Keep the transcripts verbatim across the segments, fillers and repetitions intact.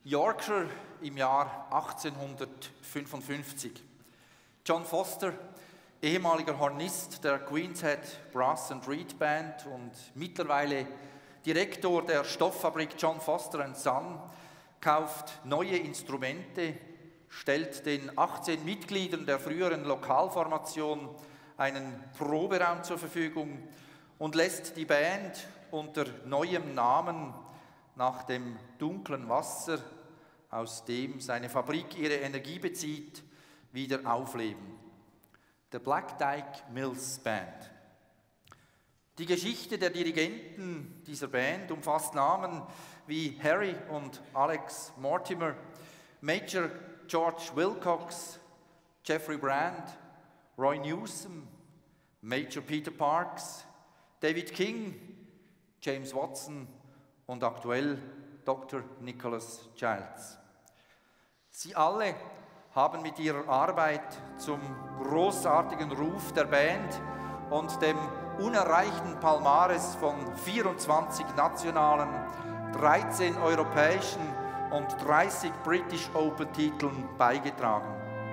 Yorkshire im Jahr achtzehnhundertfünfundfünfzig. John Foster, ehemaliger Hornist der Queen's Head Brass and Reed Band und mittlerweile Direktor der Stofffabrik John Foster and Son, kauft neue Instrumente, stellt den achtzehn Mitgliedern der früheren Lokalformation einen Proberaum zur Verfügung und lässt die Band unter neuem Namen nach dem dunklen Wasser, aus dem seine Fabrik ihre Energie bezieht, wieder aufleben. The Black Dyke Mills Band. Die Geschichte der Dirigenten dieser Band umfasst Namen wie Harry und Alex Mortimer, Major George Wilcox, Jeffrey Brand, Roy Newsom, Major Peter Parks, David King, James Watson und aktuell Doktor Nicholas Childs. Sie alle haben mit ihrer Arbeit zum großartigen Ruf der Band und dem unerreichten Palmares von vierundzwanzig nationalen, dreizehn europäischen und dreißig British Open Titeln beigetragen.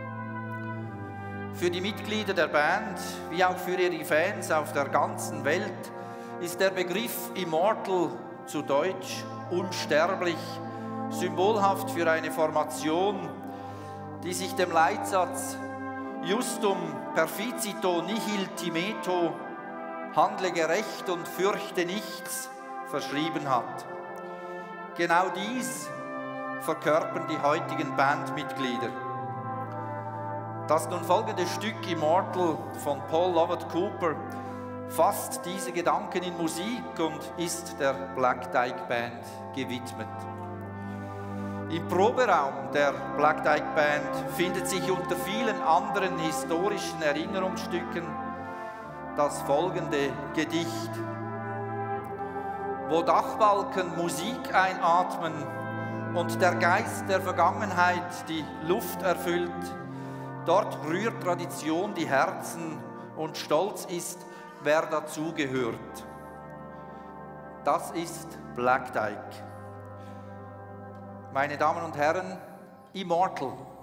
Für die Mitglieder der Band, wie auch für ihre Fans auf der ganzen Welt, ist der Begriff Immortal, zu Deutsch unsterblich, symbolhaft für eine Formation, die sich dem Leitsatz Justum perficito nihil timeto, handle gerecht und fürchte nichts, verschrieben hat. Genau dies verkörpern die heutigen Bandmitglieder. Das nun folgende Stück Immortal von Paul Lovett Cooper fasst diese Gedanken in Musik und ist der Black Dyke Band gewidmet. Im Proberaum der Black Dyke Band findet sich unter vielen anderen historischen Erinnerungsstücken das folgende Gedicht. Wo Dachbalken Musik einatmen und der Geist der Vergangenheit die Luft erfüllt, dort rührt Tradition die Herzen und stolz ist, wer dazugehört. Das ist Black Dyke. Meine Damen und Herren, Immortal.